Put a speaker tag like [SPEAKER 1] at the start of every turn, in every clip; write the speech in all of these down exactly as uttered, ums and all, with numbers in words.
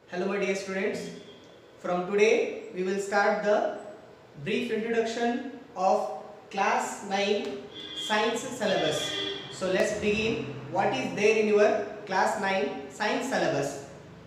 [SPEAKER 1] Hello my dear students, from today we will start the brief introduction of class nine science syllabus. So let's begin. What is there in your class nine science syllabus?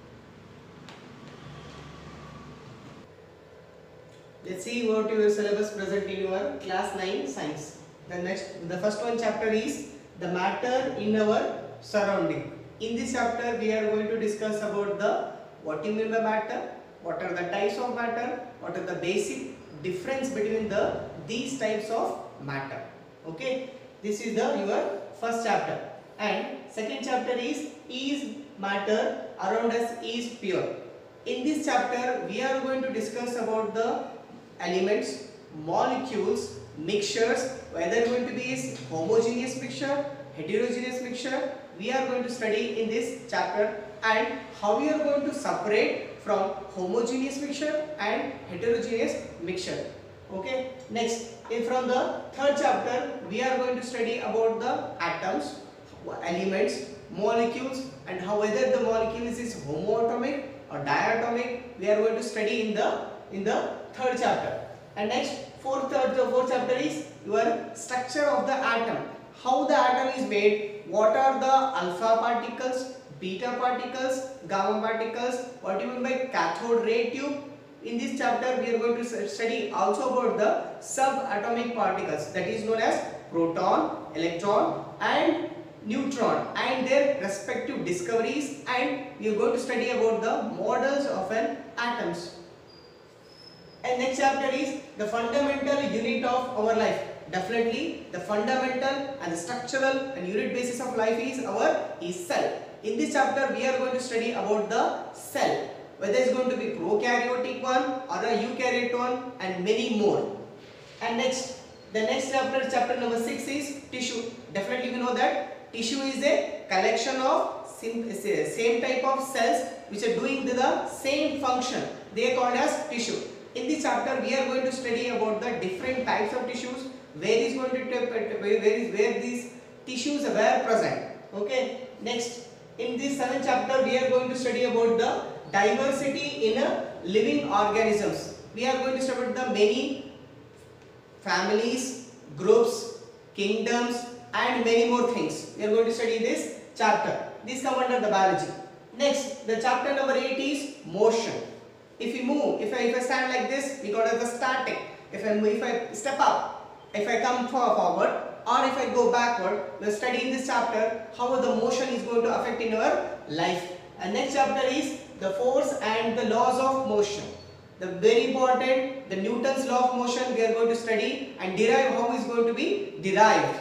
[SPEAKER 1] Let's see what your syllabus present in your class nine science. The next, the first one chapter is the matter in our surrounding. In this chapter we are going to discuss about the what you mean by matter, what are the types of matter, what are the basic difference between the these types of matter. Okay, this is the your first chapter. And second chapter is is matter around us is pure. In this chapter we are going to discuss about the elements, molecules, mixtures, whether going to be is homogeneous mixture, heterogeneous mixture. We are going to study in this chapter, and how we are going to separate from homogeneous mixture and heterogeneous mixture. Okay, next in from the third chapter we are going to study about the atoms, elements, molecules, and how whether the molecule is homoatomic or diatomic. We are going to study in the in the third chapter. And next fourth third the fourth chapter is your structure of the atom, how the atom is made, what are the alpha particles, beta particles, gamma particles, what do you mean by cathode ray tube. In this chapter we are going to study also about the subatomic particles, that is known as proton, electron and neutron, and their respective discoveries, and we are going to study about the models of an atoms. And next chapter is the fundamental unit of our life. Definitely the fundamental and the structural and unit basis of life is our is cell. In this chapter we are going to study about the cell, whether it's going to be prokaryotic one or a eukaryotic one, and many more. And next, the next chapter, chapter number six is tissue. Definitely we know that tissue is a collection of same type of cells which are doing the same function. They are called as tissue. In this chapter we are going to study about the different types of tissues, where is going to where is where these tissues were present. Okay, next in this seventh chapter we are going to study about the diversity in a living organisms. We are going to study about the many families, groups, kingdoms and many more things. We are going to study this chapter. This come under the biology. Next, the chapter number eight is motion. If we move, if I, if I stand like this, we call it the static. If I move, if I step up, if I come forward, or if I go backward, we will study in this chapter how the motion is going to affect in our life. And next chapter is the force and the laws of motion. The very important, the Newton's law of motion we are going to study and derive how is going to be derived.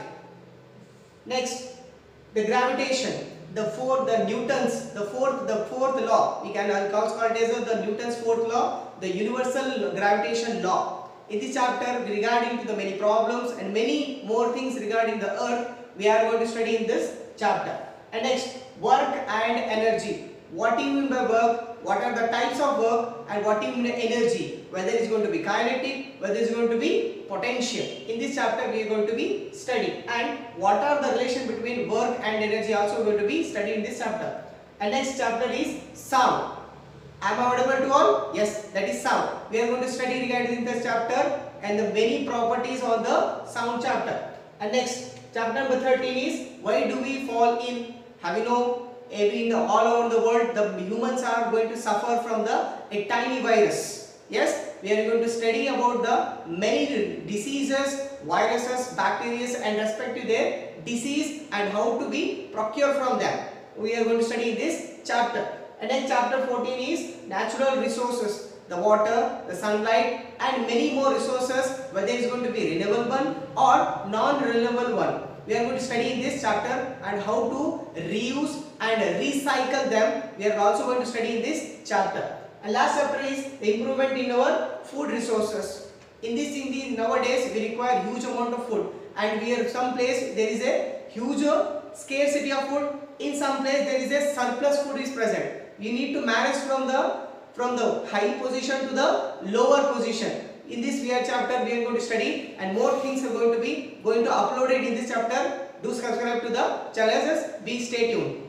[SPEAKER 1] Next, the gravitation. The fourth, the Newton's, the fourth, the fourth law, we can also call it as the Newton's fourth law, the universal gravitation law. In this chapter, regarding to the many problems and many more things regarding the earth, we are going to study in this chapter. And next, work and energy. What do you mean by work? What are the types of work, and what do you mean by energy? Whether it is going to be kinetic, whether it is going to be potential. In this chapter we are going to be studying, and what are the relation between work and energy also going to be studied in this chapter. And next chapter is sound. Am I audible to all? Yes, that is sound. We are going to study regarding this chapter and the many properties on the sound chapter. And next, chapter number thirteen is why do we fall in? Have you know? Every in the, all over the world, the humans are going to suffer from the a tiny virus. Yes, we are going to study about the many diseases, viruses, bacteria, and respect to their disease and how to be procured from them. We are going to study this chapter. And then chapter fourteen is natural resources, the water, the sunlight, and many more resources, whether it is going to be renewable one or non-renewable one. We are going to study in this chapter and how to reuse and recycle them. We are also going to study in this chapter. And last chapter is the improvement in our food resources. In this, in the nowadays we require huge amount of food, and we are some place there is a huge scarcity of food. In some place there is a surplus food is present. We need to manage from the from the high position to the lower position. In this we are chapter we are going to study, and more things are going to be going to upload it in this chapter. Do subscribe to the channel. Be stay tuned.